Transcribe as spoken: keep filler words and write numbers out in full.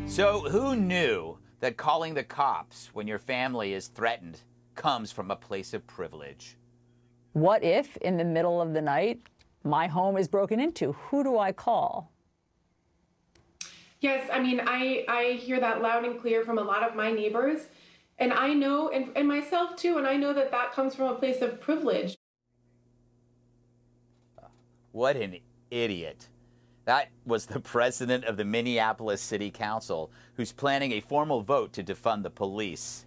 So who knew that calling the cops when your family is threatened comes from a place of privilege? What if, in the middle of the night, my home is broken into? Who do I call? Yes, I mean, I, I hear that loud and clear from a lot of my neighbors. And I know, and, and myself too, and I know that that comes from a place of privilege. What an idiot. That was the president of the Minneapolis City Council, who's planning a formal vote to defund the police.